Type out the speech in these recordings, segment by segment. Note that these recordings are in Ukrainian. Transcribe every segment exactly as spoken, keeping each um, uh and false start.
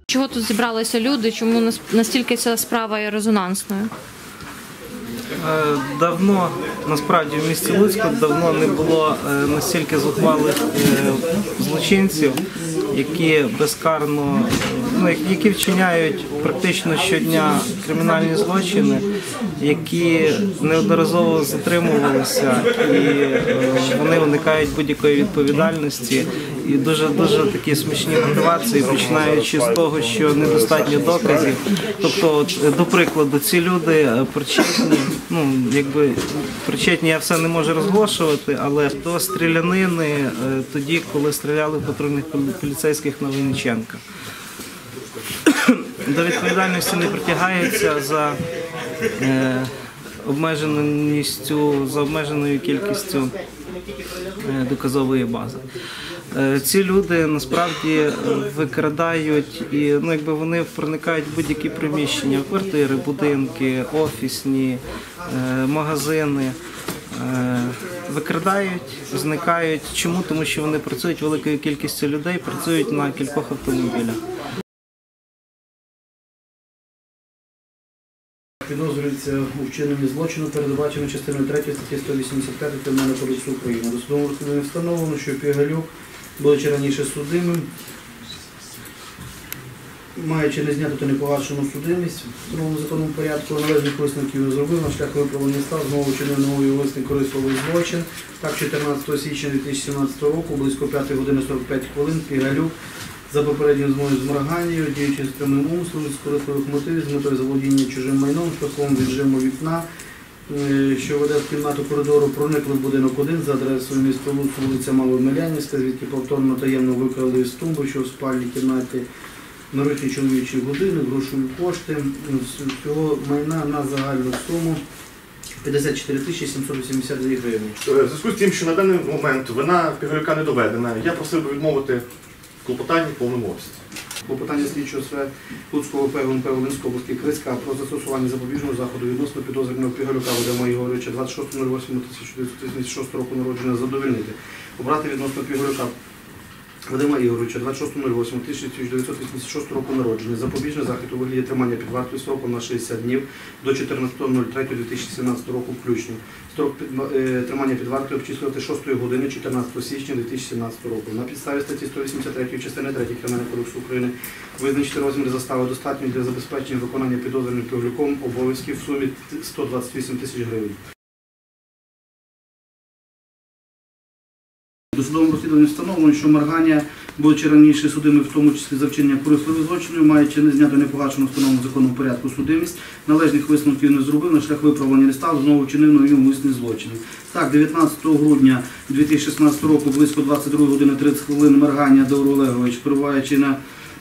Чого тут зібралися люди? Чому настільки ця справа є резонансною? Давно, насправді, в місті Луцьку давно не було настільки зухвалих злочинців, які безкарно, ну, які вчиняють практично щодня кримінальні злочини, які неодноразово затримувалися, і вони уникають будь-якої відповідальності. І дуже-дуже такі смішні мотивації, починаючи з того, що недостатньо доказів. Тобто, от, до прикладу, ці люди причетні, ну, якби, причетні я все не можу розголошувати, але до стрілянини тоді, коли стріляли в патрульних поліцейських на Винниченка. До відповідальності не притягаються за е, обмеженістю, за обмеженою кількістю е, доказової бази. Ці люди насправді викрадають, і ну, якби вони проникають в будь-які приміщення, квартири, будинки, офісні, магазини, викрадають, зникають. Чому? Тому що вони працюють великою кількістю людей, працюють на кількох автомобілях. Підозрюється у вчиненні злочину, передбачено частиною третьої статті сто вісімдесят п'ять Кримінального кодексу України. До судового розслідування встановлено, що Пігалюк, будучи раніше судимим, маючи не зняту та не погашену судимість в новому законному порядку, належних висновків не зробив, на шлях виправлення став, знову вчинив новий умисний корисливий злочин. Так, чотирнадцятого січня дві тисячі сімнадцятого року, близько п'ятої години сорок п'ять хвилин, Пігалюк за попередньою змовою з Морганію, діючи з прямим умислом, з корисливих мотивів, з метою заволодіння чужим майном, шляхом віджиму вікна, що веде в кімнату коридору, проникли в будинок один за адресою міста Луцьк, вулиця Маломилянівська, звідки повторно таємно викрали із тумби, що в спальній кімнаті наручні чоловічі години, грошові кошти, всього майна на загальну суму п'ятдесят чотири тисячі сімсот вісімдесят дві гривні. В зв'язку з тим, що на даний момент вина Пігалюка не доведена, я просив би відмовити клопотання в повному обсязі. Клопотання слідчого СВ Луцького ОП ГУНП Волинської області Криська про застосування запобіжного заходу відносно підозрюваного Пігалюка Вадима Ігоровича двадцять шостого восьмого тисяча дев'ятсот вісімдесят шостого року народження задовольнити. Обрати відносно Пігалюка Вадима Ігоровича двадцять шостого восьмого тисяча дев'ятсот вісімдесят шостого року народження. Запобіжний захід у вигляді тримання під вартою строком на шістдесят днів до чотирнадцятого третього дві тисячі сімнадцятого року включно. Строк під, е, тримання під вартою обчислювати шостої години чотирнадцятого січня дві тисячі сімнадцятого року. На підставі статті сто вісімдесят три частини третьої Кримінального кодексу України визначити розмір застави достатньо для забезпечення виконання підозрюваним Пігалюком обов'язків в сумі сто двадцять вісім тисяч гривень. До судового розслідування встановлено, що Морганя, будучи раніше судимий, в тому числі за вчинення корисливих злочинів, маючи не знято, не погашену встановленому законному порядку судимість, належних висновків не зробив, на шлях виправлення не став, знову вчинив нові умисні злочини. Так, дев'ятнадцятого грудня дві тисячі шістнадцятого року, близько двадцять другої години тридцять хвилин, Морганя Давро Олегович, перебуваючи на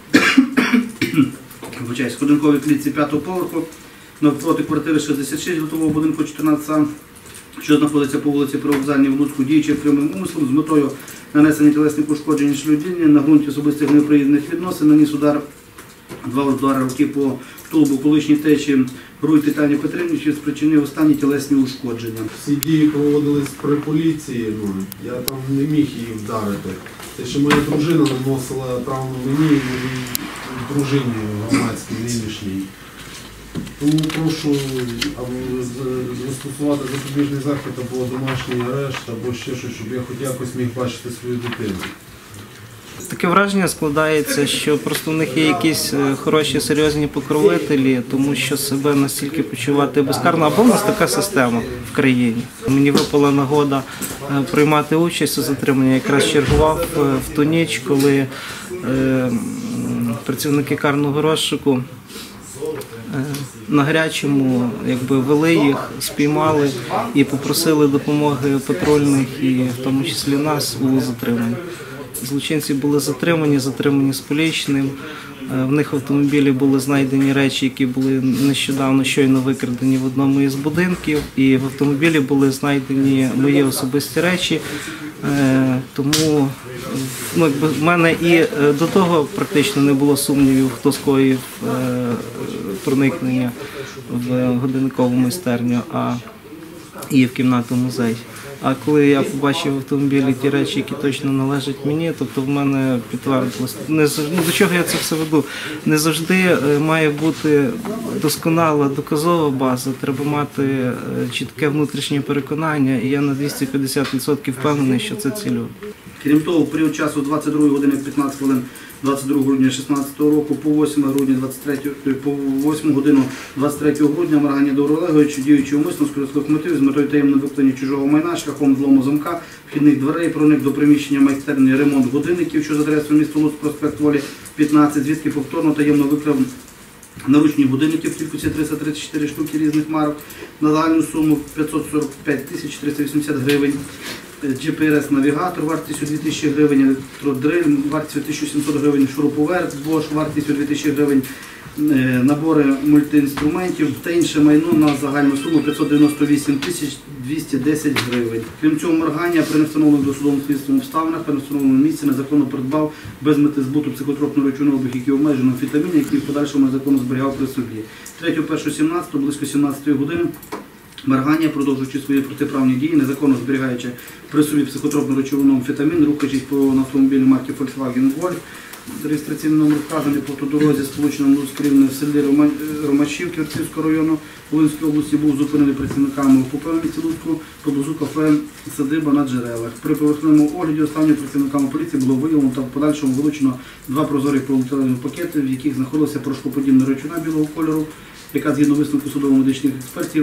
годинковій клітці п'ятого поверху, навпроти квартири шістдесят шість, готового будинку чотирнадцять А, що знаходиться по вулиці Привокзальній в Луцьку, діючи прямим умислом з метою нанесення тілесних ушкоджень людині на ґрунті особистих неприємних відносин, наніс удар, два удари руки по тулубу колишній течі Груй Тетяні Петрівні, що спричинив останні тілесні ушкодження. Всі дії проводились при поліції, ну, я там не міг її вдарити. Те, що моя дружина наносила травму мені і моїй дружині громадській нинішній. Тому прошу або застосувати запобіжний захід, або домашній арешт, або ще щось, щоб я хоч якось міг бачити свою дитину. Таке враження складається, що просто в них є якісь хороші, серйозні покровителі, тому що себе настільки почувати безкарно. Або в нас така система в країні. Мені випала нагода приймати участь у затриманні. Я якраз чергував в ту ніч, коли працівники карного розшуку на гарячому якби вели їх, спіймали і попросили допомоги патрульних, і в тому числі нас, у затриманні. Злочинці були затримані, затримані з полічним. В них в автомобілі були знайдені речі, які були нещодавно щойно викрадені в одному із будинків. І в автомобілі були знайдені мої особисті речі. Тому ну, якби, в мене і до того практично не було сумнівів, хто скоїв проникнення в годинникову майстерню, а і в кімнату музей. А коли я побачив в автомобілі ті речі, які точно належать мені, тобто в мене підтвердилось. Не завжди, ну, до чого я це все веду? Не завжди е, має бути досконала доказова база, треба мати е, чітке внутрішнє переконання, і я на двісті п'ятдесят відсотків впевнений, що це ці люди. Крім того, в період часу двадцять другої години п'ятнадцять хвилин двадцять другого грудня шістнадцятого року по восьме грудня двадцять третього, по восьму годину двадцять третього грудня Марганя Дмитро Олегович, діючи умисно з корисливих мотивів з метою таємного виконання чужого майна шляхом злому замка, вхідних дверей, проник до приміщення майстерні ремонт годинників, що за адресою міста Луцьк, проспект Волі, п'ятнадцять, звідки повторно таємно викрав наручні годинники в кількості триста тридцять чотири штуки різних марок на загальну суму п'ятсот сорок п'ять тисяч триста вісімдесят гривень. джі пі ес навігатор вартістю дві тисячі гривень, електродриль вартістю тисячу сімсот гривень, шуруповерт Bosch вартістю дві тисячі гривень, набори мультиінструментів та інше майно на загальну суму п'ятсот дев'яносто вісім тисяч двісті десять гривень. Крім цього, Марганя при невстановлених досудовим слідством обставинах при невстановленому місці незаконно придбав без мети збуту психотропного речовину обіг, який обмежено амфетамін, який в подальшому незаконно зберігав при собі. третього першого сімнадцятого близько сімнадцятої години Марганя, продовжуючи свої протиправні дії, незаконно зберігаючи при собі психотропну речовину амфетамін, рухаючись по автомобілі марки Volkswagen Golf, реєстраційний номер вказаний по автодорозі, сполученому Луцьк рівне в селі Ромашів Ківерцівського району Волинської області, був зупинений працівниками УПП в місті Луцьку поблизу кафе «Садиба» на Джерелах. При поверхневому огляді останньої працівниками поліції було виявлено та в подальшому вилучено два прозорі поліетиленові пакети, в яких знаходилася порошкоподібна речовина білого кольору, яка згідно висновку судово-медичних експертів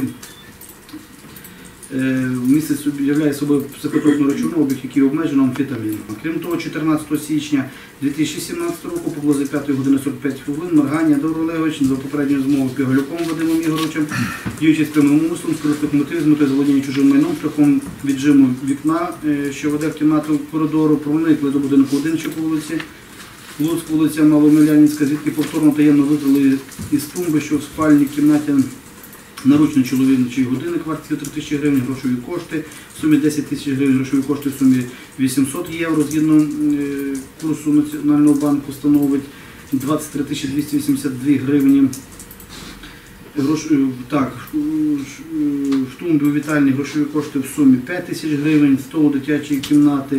містить собі, являє собою психотропну речовину, обіг який обмежено амфетаміном. Крім того, чотирнадцятого січня дві тисячі сімнадцятого року поблизу п'ятої години сорок п'ять хвилин Марганя Дмитро Олегович за попередньою змовою Піголюком Вадимом Ігоровичем, діючи з прямим умислом, з корисливих мотивів з метою заволодіння чужим майном шляхом віджиму вікна, що веде в кімнату коридору, проникли до будинку один, що по вулиці Луцьк, вулиця Маломилянська, звідки повторно таємно викрали із тумби, що в спальній кімнаті наручний чоловічий годинник вартістю три тисячі гривень, грошові кошти, в сумі десять тисяч гривень, грошові кошти в сумі вісімсот євро, згідно курсу Національного банку становить двадцять три тисячі двісті вісімдесят дві гривні. Грош... Так, в тумбі у вітальні грошові кошти в сумі п'ять тисяч гривень, стол дитячої кімнати,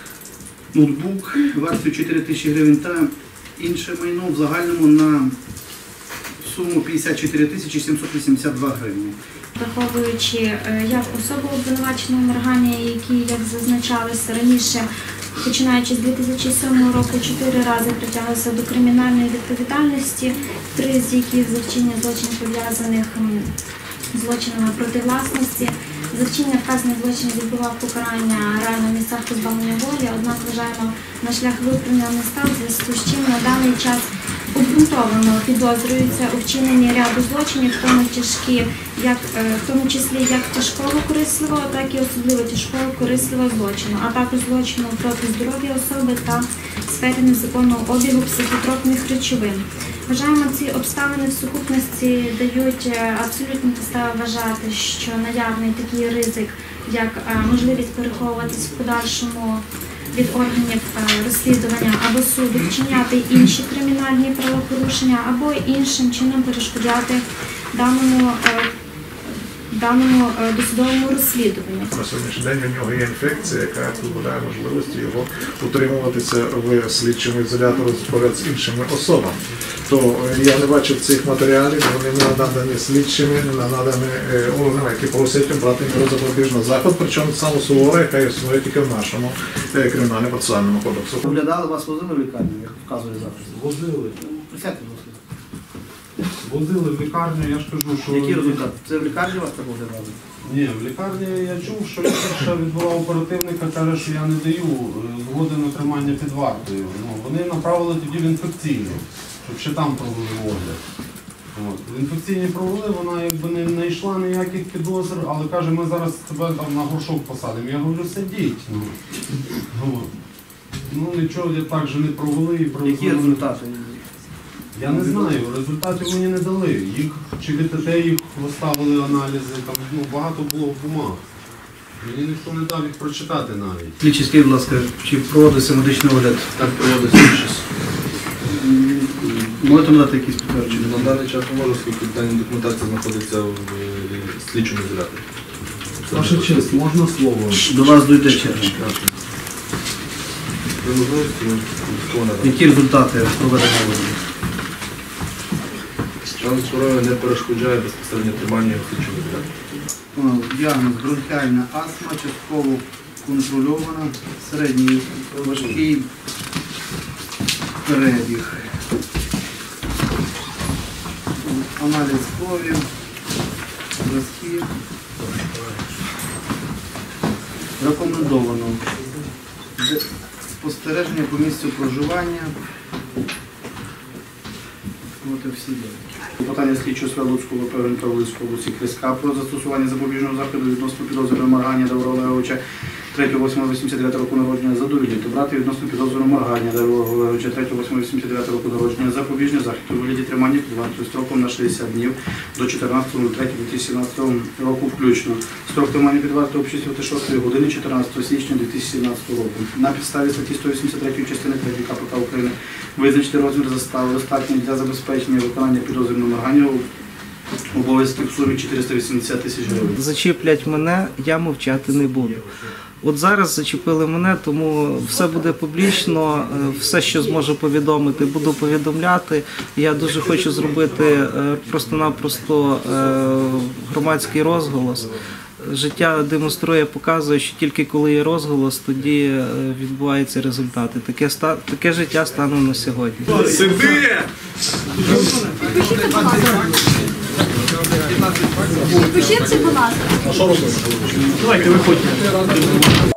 ноутбук вартістю чотири тисячі гривень та інше майно в загальному на суму п'ятдесят чотири тисячі сімсот вісімдесят два гривні. Враховуючи як особу обвинуваченого Марганя, які, як зазначалося раніше, починаючи з дві тисячі сьомого року, чотири рази притягалися до кримінальної відповідальності, три з яких за вчинення злочинів пов'язаних з злочинами проти власності. За вчинення вказаних злочинів відбував покарання реально в місцях позбавлення волі, однак вважаємо на шлях виправлення не став, в зв'язку з чим на даний час обґрунтовано підозрюється у вчиненні ряду злочинів, в тому, тяжкі, як, в тому числі як тяжкого корисливого, так і особливо тяжкого корисливого злочину, а також злочину проти здоров'я особи та в сфері незаконного обігу психотропних речовин. Вважаємо, ці обставини в сукупності дають абсолютно підстави вважати, що наявний такий ризик, як можливість переховуватись в подальшому від органів розслідування або суду, вчиняти інші кримінальні правопорушення або іншим чином перешкоджати даному, даному досудовому розслідуванню. На сьогоднішній день у нього є інфекція, яка позбавляє можливості його утримуватися в слідчому ізоляторі поряд з іншими особами. То я не бачив цих матеріалів, вони не надані слідчими, не надані органами, які просять обрати запобіжний заход, причому саме суворе, яка існує тільки в нашому кримінальному процесуальному кодексу. Оглядали, вас возили в лікарню, як вказує захист? Возили. Присядьте, будь ласка. Возили в лікарню, я ж кажу, що... Який результат? Це в лікарні вас так оглядали? Ні, в лікарні я чув, що лікарша відбула оперативника, каже, що я не даю згоди на тримання під вартою. Ну, вони направили тоді в інфекційну, щоб ще там провели огляд. От. В інфекційній провели, вона якби не знайшла ніяких підозр, але каже, ми зараз тебе там на горшок посадимо. Я говорю, сидіть. Ну, ну, ну нічого я так же не провели. І провели. Які результати? Я не знаю, результатів мені не дали. Їх, чи ВТТ їх виставили аналізи, там ну, багато було в бумаг. Мені ніхто не дав їх прочитати навіть. Слідчі, скажіть, будь ласка, чи проводиться медичний огляд? Так, проводиться щось. Можете надати якісь підтвердження? На даний час не можу, оскільки дана документація знаходиться в слідчому ізоляторі. Ваша честь, можна слово? До вас дойде черга. Які результати проведення виборів? Стан здоров'я не перешкоджає безпосередньо триманню слідчого ізолятора. Діагноз бронхіальна астма, частково контрольована, середній важкий перебіг. Аналіз крові, зразки. Рекомендовано Де- спостереження по місцю проживання. От і всі дії. Питання слідчого справи Луцького ВП ГНК Волинської області Криська про застосування запобіжного заходу відносно підозрюваного Марганя Давра Олеговича третього восьмого вісімдесят дев'ятого року народження задовільнити. Брати відносно підозрюваного Марганя Давра Олеговича третього восьмого вісімдесят дев'ятого року народження запобіжний захід у вигляді тримання під вартою строком на шістдесят днів до чотирнадцятого третього дві тисячі сімнадцятого року включно. Строк тримання під вартою обчислювати шостої години чотирнадцятого січня дві тисячі сімнадцятого року. На підставі статті сто вісімдесят три частини третьої КПК України визначити розмір застави достатньо для забезпечення виконання підозрюваного Марганя обов'язків в сумі чотириста вісімдесят тисяч гривень. Зачіплять мене, я мовчати не буду. От зараз зачепили мене, тому все буде публічно, е, все, що зможу повідомити, буду повідомляти. Я дуже хочу зробити е, просто-напросто е, громадський розголос. Життя демонструє, показує, що тільки коли є розголос, тоді е, відбуваються результати. Таке, ста- таке життя стане на сьогодні. Пишіться, будь ласка. Давайте виходьте.